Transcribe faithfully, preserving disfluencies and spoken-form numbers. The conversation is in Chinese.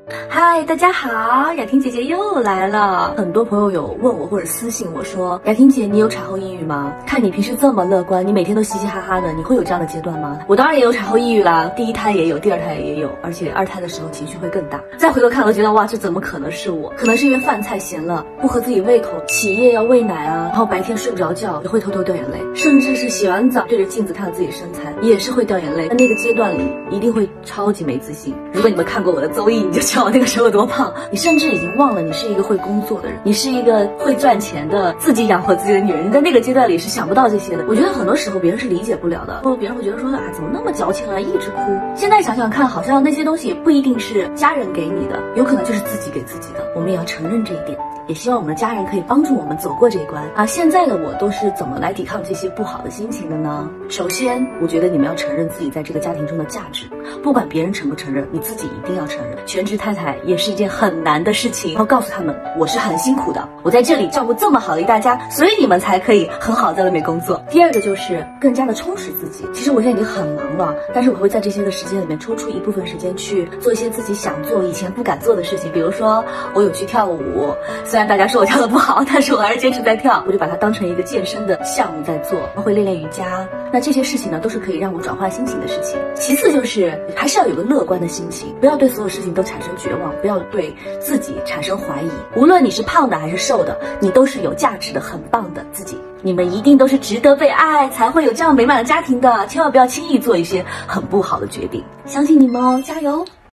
嗨，大家好，雅婷姐姐又来了。很多朋友有问我或者私信我说，雅婷姐，你有产后抑郁吗？看你平时这么乐观，你每天都嘻嘻哈哈的，你会有这样的阶段吗？我当然也有产后抑郁啦，第一胎也有，第二胎也有，而且二胎的时候情绪会更大。再回头看，我觉得哇，这怎么可能是我？可能是因为饭菜咸了，不合自己胃口，起夜要喂奶啊，然后白天睡不着觉，也会偷偷掉眼泪，甚至是洗完澡对着镜子看到自己身材，也是会掉眼泪。那个阶段里一定会超级没自信。如果你们看过我的综艺，你就知道我那个时候有多胖。你甚至已经忘了你是一个会工作的人，你是一个会赚钱的，自己养活自己的女人。你在那个阶段里是想不到这些的。我觉得很多时候别人是理解不了的，或别人会觉得说啊，怎么那么矫情啊，一直哭。现在想想看，好像那些东西不一定是家人给你的，有可能就是自己给自己的。我们也要承认这一点，也希望我们的家人可以帮助我们走过这一关啊。现在的我都是怎么来抵抗这些不好的心情的呢？首先，我觉得你们要承认自己在这个家庭中的价值，不管别人承不承认，你自己一定要承认。全职太太也是一件很难的事情，然后告诉他们我是很辛苦的，我在这里照顾这么好的一大家，所以你们才可以很好在外面工作。第二个就是更加的充实自己。其实我现在已经很忙了，但是我会在这些的时间里面抽出一部分时间去做一些自己想做以前不敢做的事情。比如说我有去跳舞，虽然大家说我跳的不好，但是我还是坚持在跳，我就把它当成一个健身的项目在做，会练练瑜伽。那这些事情呢，都是可以让我转换心情的事情。其次就是还是要有个乐观的心情，不要对所有事情都产生绝望，不要对自己产生怀疑。无论你是胖的还是瘦的，你都是有价值的，很棒的自己。你们一定都是值得被爱，才会有这样美满的家庭的。千万不要轻易做一些很不好的决定，相信你们哦，加油！